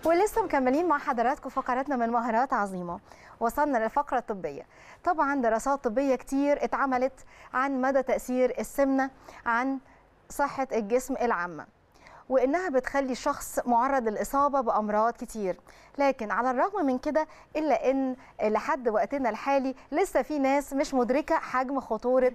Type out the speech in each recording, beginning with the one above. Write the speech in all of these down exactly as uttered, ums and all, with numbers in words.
ولسه مكملين مع حضراتكم فقراتنا من مهارات عظيمة. وصلنا للفقرة الطبية. طبعا دراسات طبية كتير اتعملت عن مدى تأثير السمنة عن صحة الجسم العامة، وإنها بتخلي الشخص معرض للإصابة بأمراض كتير. لكن على الرغم من كده إلا إن لحد وقتنا الحالي لسه في ناس مش مدركة حجم خطورة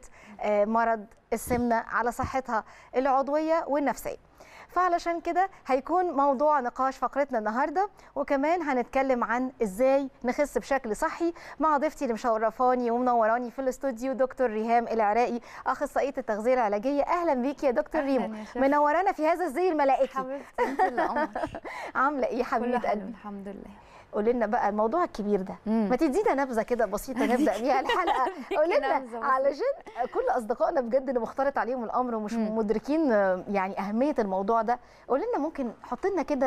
مرض السمنة على صحتها العضوية والنفسية. فعلشان كده هيكون موضوع نقاش فقرتنا النهارده، وكمان هنتكلم عن ازاي نخس بشكل صحي مع ضيفتي اللي مشرفاني ومنوراني في الاستوديو دكتور ريهام العراقي، اخصائيه التغذيه العلاجيه. اهلا بيكي يا دكتور ريمو، منورانا في هذا الزي الملائكي. حبيبتي انت اللي قمر. عامله ايه حبيبه قلبي؟ الحمد لله. قولي لنا بقى الموضوع الكبير ده، مم. ما تدينا نبذه كده بسيطه نبدا بيها الحلقه. قولي لنا علشان كل اصدقائنا بجد اللي مختلط عليهم الامر ومش مم. مدركين يعني اهميه الموضوع ده. قولي لنا ممكن حط لنا كده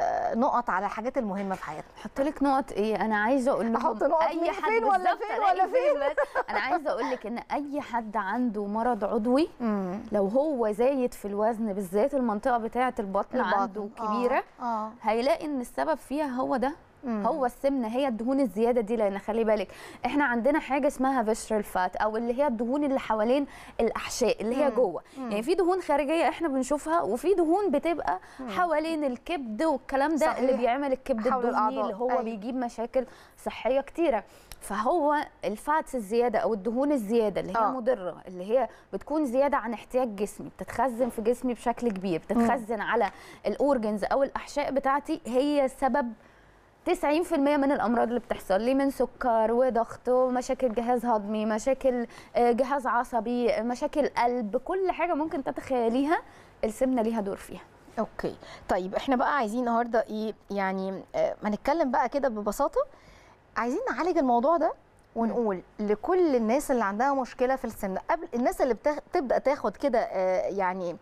نقط على الحاجات المهمه في حياتنا. احط لك نقط ايه؟ انا عايزه اقول لكم احط نقط اي حد فين ولا فين ولا فين. انا عايزه اقول لك ان اي حد عنده مرض عضوي مم. لو هو زايد في الوزن، بالذات المنطقه بتاعه البطن, البطن. عنده كبيره، آه. آه. هيلاقي ان السبب فيها هو ده، مم. هو السمنه، هي الدهون الزياده دي. لان خلي بالك احنا عندنا حاجه اسمها فيسرال فات، او اللي هي الدهون اللي حوالين الاحشاء اللي هي جوه. يعني في دهون خارجيه احنا بنشوفها، وفي دهون بتبقى مم. حوالين الكبد والكلام ده، صحيح. اللي بيعمل الكبد الدهني اللي هو أي. بيجيب مشاكل صحيه كتيره. فهو الفاتس الزياده او الدهون الزياده اللي هي آه. مضره، اللي هي بتكون زياده عن احتياج جسمي، بتتخزن في جسمي بشكل كبير، بتتخزن مم. على الاورجنز او الاحشاء بتاعتي، هي سبب تسعين في المية من الامراض اللي بتحصل لي، من سكر وضغط ومشاكل جهاز هضمي، مشاكل جهاز عصبي، مشاكل قلب، كل حاجه ممكن تتخيليها السمنه ليها دور فيها. اوكي طيب احنا بقى عايزين النهارده ايه يعني، هنتكلم بقى كده ببساطه، عايزين نعالج الموضوع ده ونقول م. لكل الناس اللي عندها مشكله في السمنه، قبل الناس اللي بتبدا تاخد كده يعني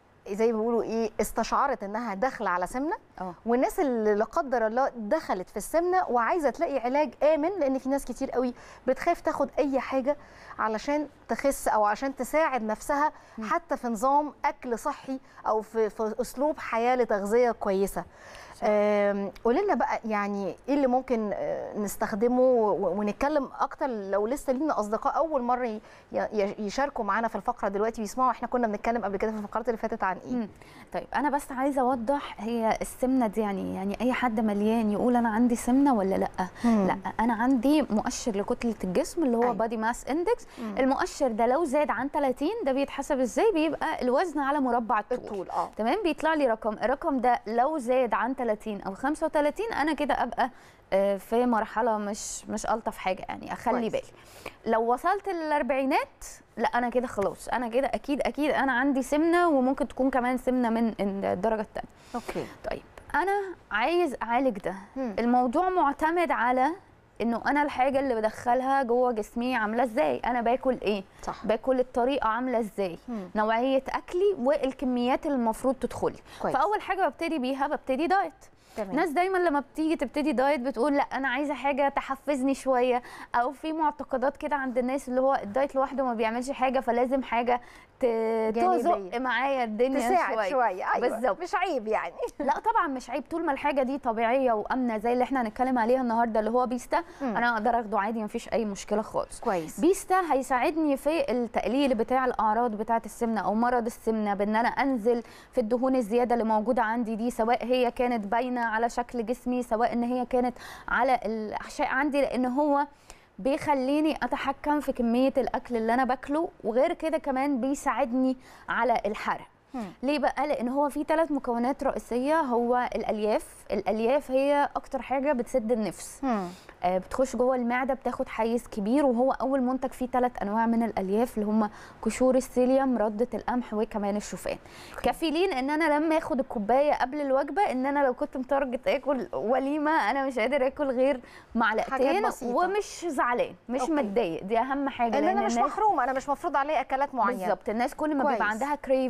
زي ما بيقولوا ايه، استشعرت انها داخله على سمنه، أوه. والناس اللي لا قدر الله دخلت في السمنه وعايزه تلاقي علاج امن، لان في ناس كتير قوي بتخاف تاخد اي حاجه علشان تخس او عشان تساعد نفسها م. حتى في نظام اكل صحي او في, في اسلوب حياه لتغذيه كويسه. قولي لنا بقى يعني ايه اللي ممكن نستخدمه، ونتكلم اكتر لو لسه لينا اصدقاء اول مره يشاركوا معانا في الفقره دلوقتي ويسمعوا احنا كنا بنتكلم قبل كده في الفقرات اللي فاتت عن ايه. مم. طيب انا بس عايزه اوضح، هي السمنه دي يعني يعني اي حد مليان يقول انا عندي سمنه ولا لا؟ مم. لا، انا عندي مؤشر لكتله الجسم اللي هو بادي ماس اندكس. المؤشر ده لو زاد عن ثلاثين ده بيتحسب ازاي؟ بيبقى الوزن على مربع الطول, الطول. آه. تمام، بيطلع لي رقم، الرقم ده لو زاد عن ثلاثين او خمسة وثلاثين انا كده ابقى في مرحله مش مش الطف حاجه، يعني اخلي بالي. لو وصلت للاربعينات لا، انا كده خلاص، انا كده اكيد اكيد انا عندي سمنه، وممكن تكون كمان سمنه من الدرجه الثانيه. اوكي طيب انا عايز اعالج ده. مم. الموضوع معتمد على انه انا الحاجه اللي بدخلها جوه جسمي عامله ازاي، انا باكل ايه، صح. باكل الطريقه عامله ازاي، مم. نوعيه اكلي والكميات اللي المفروض تدخلي. فاول حاجه ببتدي بيها ببتدي دايت. تمام. ناس دايما لما بتيجي تبتدي دايت بتقول لا انا عايزه حاجه تحفزني شويه، او في معتقدات كده عند الناس اللي هو الدايت لوحده ما بيعملش حاجه، فلازم حاجه تزق معايا الدنيا تساعد شويه شويه. ايوه بالظبط، مش عيب يعني. لا طبعا مش عيب، طول ما الحاجه دي طبيعيه وامنه زي اللي احنا هنتكلم عليها النهارده اللي هو بيستا، مم. انا اقدر اخده عادي مفيش اي مشكله خالص. كويس. بيستا هيساعدني في التقليل بتاع الاعراض بتاعه السمنه او مرض السمنه، بان انا انزل في الدهون الزياده اللي موجوده عندي دي، سواء هي كانت باينه على شكل جسمي، سواء ان هي كانت على الاحشاء عندي، لان هو بيخليني اتحكم في كميه الاكل اللي انا باكله، وغير كده كمان بيساعدني على الحرق. مم. ليه بقى؟ لان هو في ثلاث مكونات رئيسيه، هو الالياف. الالياف هي اكتر حاجه بتسد النفس. مم. آه بتخش جوه المعده، بتاخد حيز كبير، وهو اول منتج فيه ثلاث انواع من الالياف اللي هم قشور السيليوم، رده القمح، وكمان الشوفان. كفيلين ان انا لما اخد الكوبايه قبل الوجبه، ان انا لو كنت متارجت اكل وليمه انا مش قادر اكل غير معلقتين ومش زعلان، مش متضايق. دي اهم حاجه، ان انا مش محرومه، انا مش مفروض عليا اكلات معينه. بالظبط. الناس كل ما بيبقى عندها كريفنجز او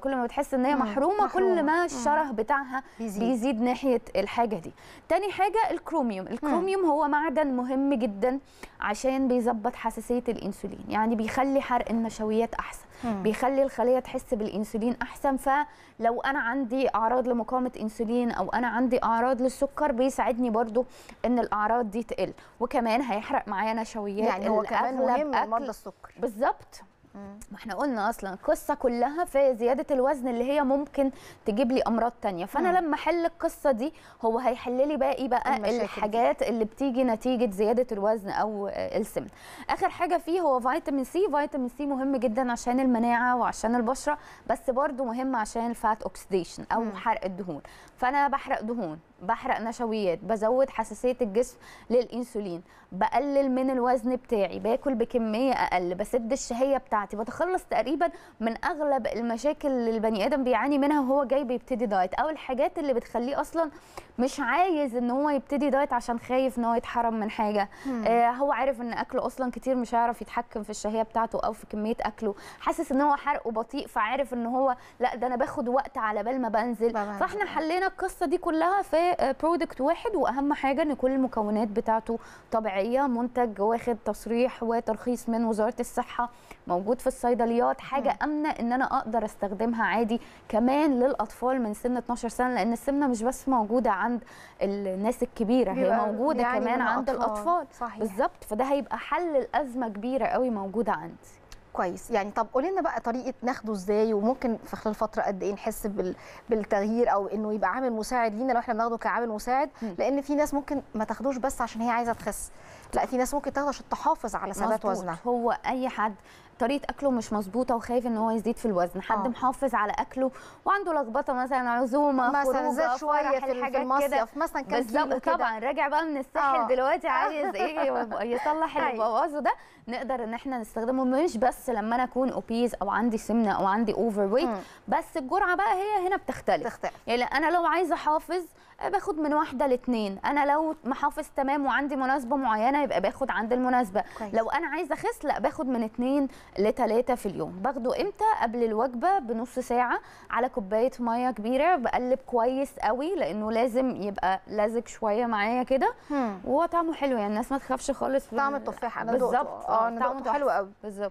كل ما بتحس ان هي محرومه, محرومة. كل ما الشره بتاعها بيزيد. بيزيد ناحيه الحاجه دي. تاني حاجه الكروميوم. الكروميوم مم. هو معدن مهم جدا عشان بيظبط حساسيه الانسولين، يعني بيخلي حرق النشويات احسن، مم. بيخلي الخليه تحس بالانسولين احسن. فلو انا عندي اعراض لمقاومه انسولين او انا عندي اعراض للسكر بيساعدني برضو ان الاعراض دي تقل، وكمان هيحرق معايا نشويات. يعني هو كمان مهم لمرضى السكر. بالظبط. ما احنا قلنا اصلا القصه كلها في زياده الوزن اللي هي ممكن تجيب لي امراض تانية، فانا مم. لما احل القصه دي هو هيحل لي باقي بقى الحاجات دي اللي بتيجي نتيجه زياده الوزن او السمن. اخر حاجه فيه هو فيتامين سي. فيتامين سي مهم جدا عشان المناعه وعشان البشره، بس برضو مهم عشان الفات اوكسيديشن او مم. حرق الدهون. فانا بحرق دهون، بحرق نشويات، بزود حساسيه الجسم للانسولين، بقلل من الوزن بتاعي، باكل بكميه اقل، بسد الشهيه بتاعتي، بتخلص تقريبا من اغلب المشاكل اللي البني ادم بيعاني منها وهو جاي بيبتدي دايت، او الحاجات اللي بتخليه اصلا مش عايز ان هو يبتدي دايت عشان خايف ان هو يتحرم من حاجه. آه هو عارف ان اكله اصلا كتير مش هيعرف يتحكم في الشهيه بتاعته او في كميه اكله، حاسس ان هو حرقه بطيء، فعارف ان هو لا ده انا باخد وقت على بال ما بنزل. فاحنا حلينا القصه دي كلها في برودكت واحد، واهم حاجه ان كل المكونات بتاعته طبيعيه، منتج واخد تصريح وترخيص من وزاره الصحه، موجود في الصيدليات، حاجه امنه ان انا اقدر استخدمها عادي كمان للاطفال من سن اتناشر سنه، لان السمنه مش بس موجوده عند الناس الكبيره، هي موجوده يعني كمان عند الاطفال. بالظبط. فده هيبقى حل الازمه كبيره قوي موجوده عندي. كويس. يعني طب قولي لنا بقى طريقه ناخده ازاي، وممكن في خلال فتره قد ايه نحس بالتغيير او انه يبقى عامل مساعد لينا لو احنا بناخده كعامل مساعد؟ لان في ناس ممكن ما تاخدوش بس عشان هي عايزه تخس، لا في ناس ممكن تاخده عشان تحافظ على ثبات وزنها. هو اي حد طريقه اكله مش مظبوطه وخايف ان هو يزيد في الوزن، حد أوه. محافظ على اكله وعنده لخبطه مثلا عزومه مثلا زاد شويه في المصيف مثلا كام كيلو كده، طبعا راجع بقى من الساحل أوه. دلوقتي عايز ايه يصلح اللي بوظه ده، نقدر ان احنا نستخدمه مش بس لما انا اكون اوبيز او عندي سمنه او عندي اوفر ويت، بس الجرعه بقى هي هنا بتختلف. تختلف. يعني انا لو عايزه احافظ باخد من واحده لاثنين، انا لو محافظ تمام وعندي مناسبه معينه يبقى باخد عند المناسبه. كويس. لو انا عايزه اخس لا باخد من اثنين لثلاثه في اليوم. باخده امتى؟ قبل الوجبه بنص ساعه على كوبايه ميه كبيره، بقلب كويس قوي لانه لازم يبقى لازق شويه معايا كده، وهو طعمه حلو يعني الناس ما تخافش خالص. طعم التفاح انا دقته. بالظبط. اه طعمه حلو قوي. بالظبط.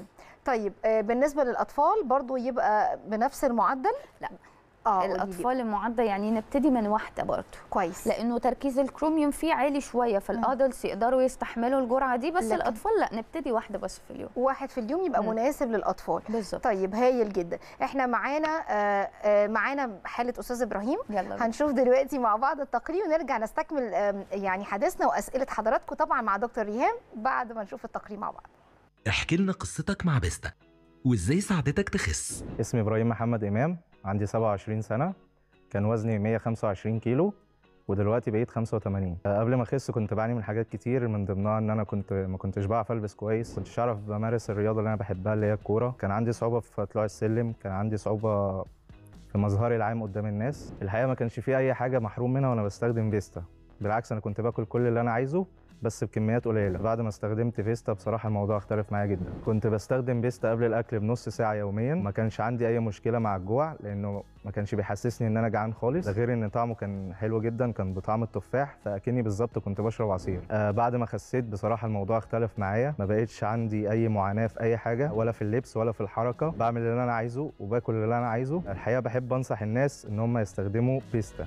طيب بالنسبه للاطفال برضو يبقى بنفس المعدل؟ لا آه الاطفال المعدل يعني نبتدي من واحده برضه. كويس. لانه تركيز الكروميوم فيه عالي شويه، فالادلتس يقدروا يستحملوا الجرعه دي، بس لكن الاطفال لا نبتدي واحده بس في اليوم. واحد في اليوم يبقى مم. مناسب للاطفال. بالظبط. طيب هايل جدا. احنا معانا آه آه معانا حاله استاذ ابراهيم، يلا هنشوف دلوقتي مع بعض التقرير ونرجع نستكمل آه يعني حديثنا واسئله حضراتكم طبعا مع دكتور ريهام بعد ما نشوف التقرير مع بعض. احكي لنا قصتك مع بيستا وازاي ساعدتك تخس. اسمي ابراهيم محمد امام، عندي سبعة وعشرين سنه، كان وزني مية وخمسة وعشرين كيلو ودلوقتي بقيت خمسة وتمانين. قبل ما اخس كنت بعاني من حاجات كتير، من ضمنها ان انا كنت ما كنتش بعرف البس كويس، ما كنتش اعرف بمارس الرياضه اللي انا بحبها اللي هي الكوره، كان عندي صعوبه في طلوع السلم، كان عندي صعوبه في مظهري العام قدام الناس. الحقيقه ما كانش في اي حاجه محروم منها وانا بستخدم فيستا، بالعكس انا كنت باكل كل اللي انا عايزه بس بكميات قليله. بعد ما استخدمت فيستا بصراحه الموضوع اختلف معايا جدا. كنت بستخدم فيستا قبل الاكل بنص ساعه يوميا، ما كانش عندي اي مشكله مع الجوع لانه ما كانش بيحسسني ان انا جعان خالص، ده غير ان طعمه كان حلو جدا، كان بطعم التفاح فاكني بالظبط كنت بشرب عصير. آه بعد ما خسيت بصراحه الموضوع اختلف معايا، ما بقتش عندي اي معاناه في اي حاجه، ولا في اللبس ولا في الحركه، بعمل اللي انا عايزه وباكل اللي انا عايزه. الحقيقه بحب انصح الناس ان هم يستخدموا فيستا.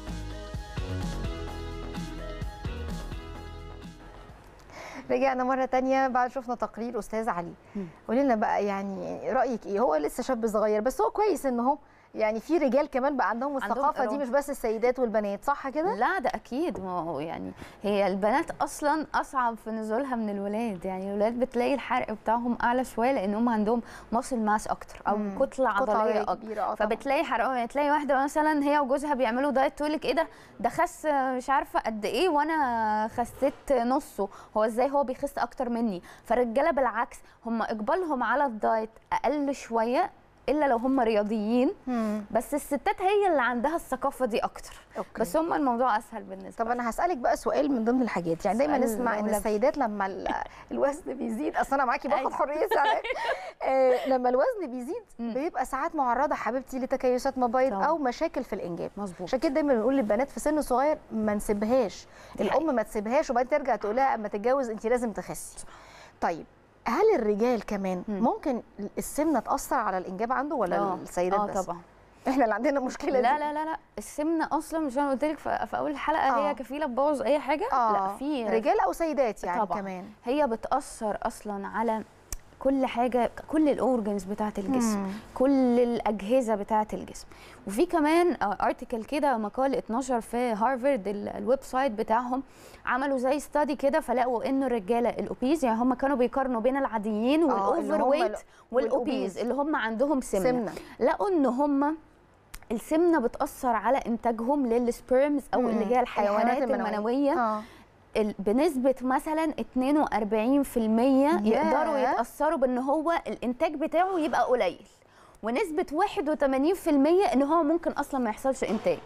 رجعنا مرة تانية بعد شفنا تقرير أستاذ علي. قولي لنا بقى يعني رأيك إيه؟ هو لسه شاب صغير بس هو كويس إن هو يعني في رجال كمان بقى عندهم الثقافة دي، مش بس السيدات والبنات، صح كده؟ لا ده أكيد، ما هو يعني هي البنات أصلا أصعب في نزولها من الولاد، يعني الولاد بتلاقي الحرق بتاعهم أعلى شوية لأن هم عندهم ماسل ماس أكتر أو مم. كتلة عضلية أكتر، فبتلاقي حرقهم. تلاقي واحدة مثلا هي وجوزها بيعملوا دايت تقول لك إيه ده ده خس مش عارفة قد إيه وأنا خسيت نصه، هو إزاي هو بيخس أكتر مني؟ فالرجالة بالعكس هم إقبالهم على الدايت أقل شوية الا لو هم رياضيين. مم. بس الستات هي اللي عندها الثقافه دي اكتر. أوكي. بس هم الموضوع اسهل بالنسبه. طب انا هسالك بقى سؤال من ضمن الحاجات، يعني دايما نسمع ان السيدات لما الوزن بيزيد، اصل انا معاكي باخد حريه ساعات آه لما الوزن بيزيد مم. بيبقى ساعات معرضه حبيبتي لتكيسات مبايض او مشاكل في الانجاب. مظبوط. عشان كده دايما بنقول للبنات في سن صغير ما نسيبهاش، الام ما تسيبهاش وبعدين ترجع تقول لها اما تتجوز انت لازم تخسي. طيب هل الرجال كمان مم. ممكن السمنه تاثر على الانجاب عنده ولا أوه. السيدات اه بس؟ طبعا احنا اللي عندنا مشكله لا دي. لا لا لا السمنه اصلا مش انا قلت لك في اول الحلقه آه. هي كفيله تبوظ اي حاجه. آه. لا في رجال او سيدات يعني طبعا. كمان هي بتاثر اصلا على كل حاجه، كل الاورجنز بتاعه الجسم مم. كل الاجهزه بتاعه الجسم. وفي كمان ارتكل كده مقال اتنشر في هارفارد الويب سايت بتاعهم، عملوا زي ستادي كده فلقوا ان الرجاله الاوبيز، يعني هم كانوا بيقارنوا بين العاديين والاوفر ويت والاوبيز اللي هم عندهم سمنه, سمنة. لقوا ان هم السمنه بتاثر على انتاجهم للسبيرمز او مم. اللي هي الحيوانات المنويه آه. بنسبه مثلا اتنين واربعين في المية يقدروا يتاثروا بان هو الانتاج بتاعه يبقى قليل، ونسبه واحد وتمانين في المية ان هو ممكن اصلا ما يحصلش انتاج.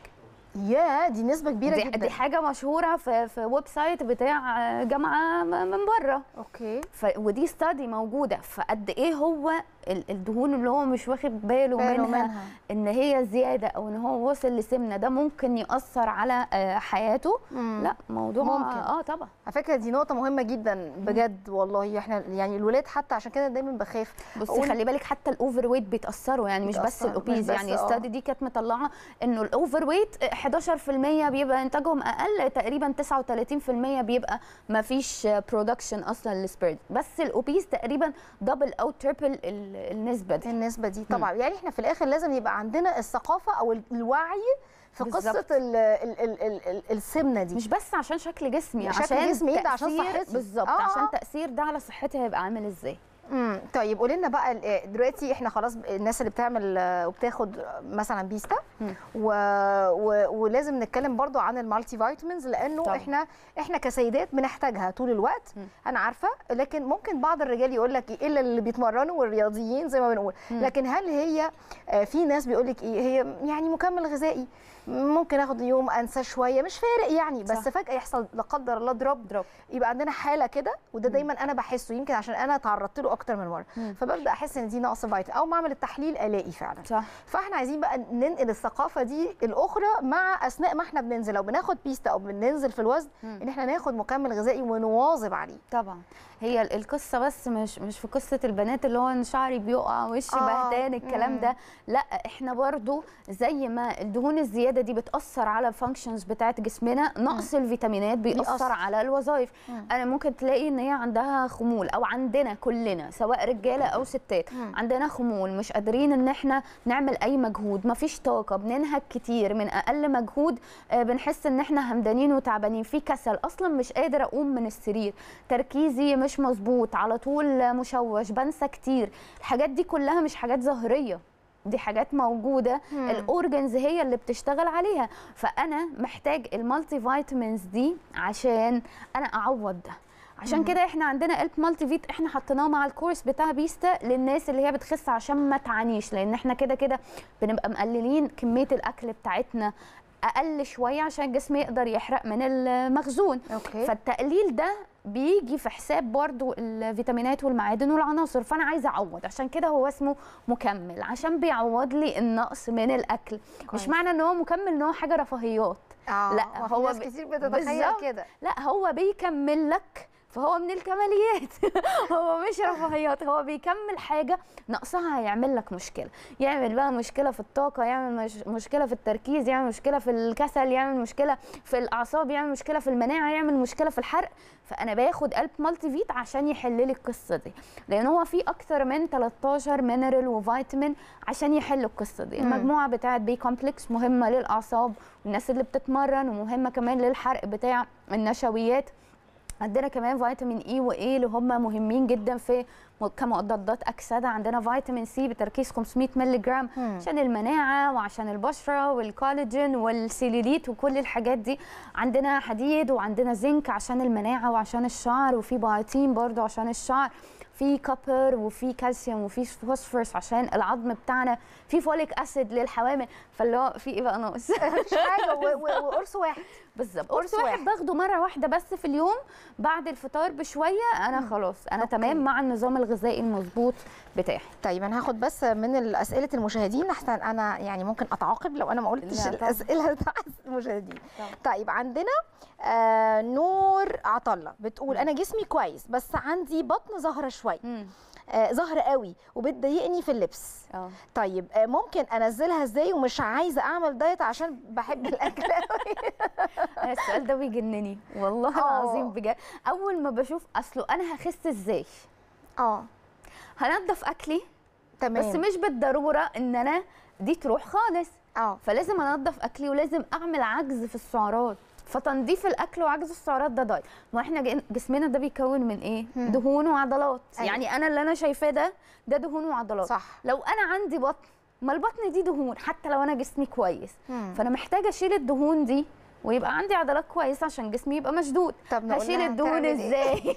يا دي نسبه كبيره دي جدا. دي حاجه مشهوره في في ويب سايت بتاع جامعه من بره. اوكي. ف ودي ستادي موجوده، فقد ايه هو الدهون اللي هو مش واخد باله منها, منها ان هي زياده او ان هو وصل لسمنه ده ممكن ياثر على حياته. مم. لا موضوع ممكن. اه طبعا على فكره دي نقطه مهمه جدا بجد والله. احنا يعني الولاد حتى عشان كده دايما بخاف. بصي خلي بالك حتى الاوفر ويت بيتاثروا، يعني مش بس الاوبيز، يعني الستادي دي كانت مطلعه انه الاوفر ويت حداشر في المية بيبقى انتاجهم اقل، تقريبا تسعة وتلاتين في المية بيبقى ما فيش برودكشن اصلا للسبيرد، بس الاوبيز تقريبا دبل او تريبل النسبه دي. النسبه دي طبعا. م. يعني احنا في الاخر لازم يبقى عندنا الثقافه او الوعي في بالزبط. قصه ال ال ال ال ال السمنه دي، مش بس عشان شكل جسمي، شكل عشان جسمي ده عشان صحتي بالظبط. آه. عشان تاثير ده على صحتي هيبقى عامل ازاي. امم طيب قولي لنا بقى دلوقتي احنا خلاص الناس اللي بتعمل وبتاخد مثلا بيستا و... و... ولازم نتكلم برضو عن المالتي فيتامينز لانه طبعا. احنا احنا كسيدات بنحتاجها طول الوقت. م. انا عارفه، لكن ممكن بعض الرجال يقول لك ايه الا اللي بيتمرنوا والرياضيين زي ما بنقول. م. لكن هل هي في ناس بيقول لك ايه هي يعني مكمل غذائي ممكن اخد يوم انسى شويه مش فارق يعني، بس صح. فجاه يحصل لا قدر الله دروب دروب يبقى عندنا حاله كده، وده دايما انا بحسه يمكن عشان انا تعرضت له اكتر من مره. مم. فببدا احس ان دي نقص فيتامين او معمل التحليل الاقي فعلا صح. فاحنا عايزين بقى ننقل الثقافه دي الاخرى مع اثناء ما احنا بننزل لو بناخد بيستا او بننزل في الوزن. مم. ان احنا ناخد مكمل غذائي ونواظب عليه. طبعا هي القصه بس مش مش في قصه البنات اللي هو ان شعري بيقع وشي آه. بهتان الكلام مم. ده، لا احنا برضو زي ما الدهون الزياده دي بتاثر على الفانكشنز بتاعت جسمنا، نقص مم. الفيتامينات بيأثر, بيأثر على الوظائف. مم. انا ممكن تلاقي ان هي عندها خمول، او عندنا كلنا سواء رجاله او ستات مم. عندنا خمول، مش قادرين ان احنا نعمل اي مجهود، مفيش طاقه، بننهك كتير، من اقل مجهود آه بنحس ان احنا همدانين وتعبانين، في كسل، اصلا مش قادره اقوم من السرير، تركيزي مش مظبوط، على طول مشوش، بنسى كتير. الحاجات دي كلها مش حاجات ظاهريه، دي حاجات موجوده، الاورجنز هي اللي بتشتغل عليها. فانا محتاج المالتي فيتامينز دي عشان انا اعوض ده. عشان كده احنا عندنا قلب مالتي فيت احنا حطيناه مع الكورس بتاع بيستا للناس اللي هي بتخس عشان ما تعانيش، لان احنا كده كده بنبقى مقللين كميه الاكل بتاعتنا اقل شويه عشان الجسم يقدر يحرق من المخزون. أوكي. فالتقليل ده بيجي في حساب برضو الفيتامينات والمعادن والعناصر، فانا عايزه اعوض، عشان كده هو اسمه مكمل، عشان بيعوض لي النقص من الاكل. كويس. مش معنى ان هو مكمل ان هو حاجه رفاهيات. آه. لا هو ناس كتير بتتخيل كده، لا هو بيكمل لك، فهو من الكماليات هو مش رفاهيات، هو بيكمل حاجه نقصها هيعمل لك مشكله، يعمل بقى مشكله في الطاقه، يعمل مش مشكله في التركيز، يعمل مشكله في الكسل، يعمل مشكله في الاعصاب، يعمل مشكله في المناعه، يعمل مشكله في الحرق. فانا باخد قلب مالتي فيت عشان يحل لي القصه دي، لان هو في اكتر من تلتاشر مينرال وفيتامين عشان يحل القصه دي. مم. المجموعه بتاعه بي كومبلكس مهمه للاعصاب والناس اللي بتتمرن، ومهمه كمان للحرق بتاع النشويات. عندنا كمان فيتامين اي واي اللي هم مهمين جدا في كمضادات اكسده، عندنا فيتامين سي بتركيز خمسمية مللي جرام عشان المناعه وعشان البشره والكولاجين والسيلوليت وكل الحاجات دي. عندنا حديد وعندنا زنك عشان المناعه وعشان الشعر، وفي بايتين برضو عشان الشعر، في كوبر وفي كالسيوم وفي فوسفورس عشان العظم بتاعنا، في فوليك اسيد للحوامل. فاللي هو في ايه بقى ناقص؟ مش حاجه. وقرص واحد بالظبط، قرص واحد باخده مره واحده بس في اليوم بعد الفطار بشويه، انا خلاص انا أوكي. تمام مع النظام الغذائي المظبوط بتاعي. طيب انا هاخد بس من اسئله المشاهدين احسن انا يعني ممكن اتعاقب لو انا ما قلتش الاسئله بتاعت المشاهدين. طيب عندنا آه نور عطله بتقول انا جسمي كويس بس عندي بطن ظاهره شويه، آه ظاهره قوي وبتضايقني في اللبس. أوه. طيب آه ممكن انزلها ازاي ومش عايزه اعمل دايت عشان بحب الاكل قوي؟ السؤال ده بيجنني والله العظيم بجد. اول ما بشوف اصله انا هخس ازاي؟ اه هنضف اكلي تمام، بس مش بالضروره ان انا دي تروح خالص. اه فلازم انضف اكلي ولازم اعمل عجز في السعرات. فتنظيف الاكل وعجز السعرات ده دايت. ما احنا جسمنا ده بيكون من ايه؟ مم. دهون وعضلات. أيوة. يعني انا اللي انا شايفاه ده ده دهون وعضلات. صح. لو انا عندي بطن، ما البطن دي دهون حتى لو انا جسمي كويس. مم. فانا محتاجه اشيل الدهون دي ويبقى عندي عضلات كويسه عشان جسمي يبقى مشدود. طب هشيل الدهون ازاي؟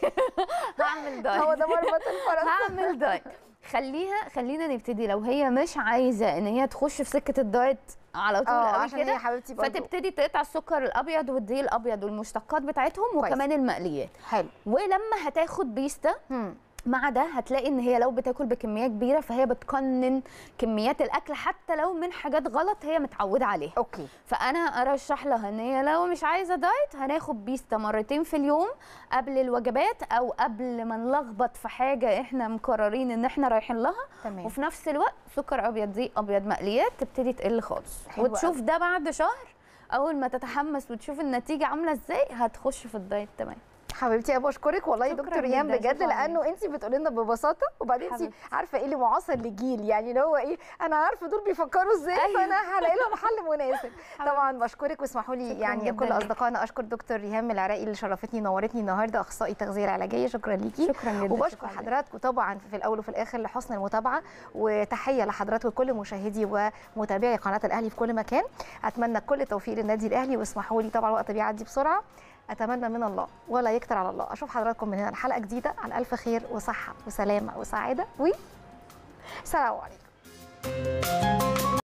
هعمل دايت. هو ده مربط الفرس. هعمل دايت. خليها خلينا نبتدي. لو هي مش عايزه ان هي تخش في سكه الدايت على طول قوي كده، فتبتدي تقطع السكر الابيض والدقيق الابيض والمشتقات بتاعتهم كويس. وكمان المقليات. حلو. ولما هتاخد بيستا مم. مع ده هتلاقي ان هي لو بتاكل بكميات كبيره فهي بتقنن كميات الاكل حتى لو من حاجات غلط هي متعوده عليها. اوكي. فانا ارشح لها ان هي لو مش عايزه دايت هناخد بيستا مرتين في اليوم قبل الوجبات او قبل ما نلخبط في حاجه احنا مقررين ان احنا رايحين لها. تمام. وفي نفس الوقت سكر ابيض دي ابيض مقليات تبتدي تقل خالص. وتشوف ده بعد شهر اول ما تتحمس وتشوف النتيجه عامله ازاي هتخش في الدايت. تمام حبيبتي. انا بشكرك والله يا دكتور ريهام بجد، لانه انت بتقولي لنا ببساطه، وبعدين انت عارفه ايه اللي معاصر لجيل، يعني اللي هو ايه انا عارفه دول بيفكروا ازاي. أيوة. فانا هلاقي لهم حل مناسب. طبعا بشكرك، واسمحوا لي يعني كل اصدقائنا اشكر دكتور ريهام العراقي اللي شرفتني نورتني النهارده، اخصائي التغذيه العلاجيه. شكرا ليكي. شكرا جدا. وبشكر حضراتكم طبعا في الاول وفي الاخر لحسن المتابعه، وتحيه لحضراتكم وكل مشاهدي ومتابعي قناه الاهلي في كل مكان. اتمنى كل التوفيق للنادي الاهلي، واسمحوا لي طبعا الوقت بيعدي بسرعه، اتمنى من الله ولا يكتر على الله اشوف حضراتكم من هنا الحلقه جديده على الف خير وصحه وسلامه وسعاده، والسلام عليكم.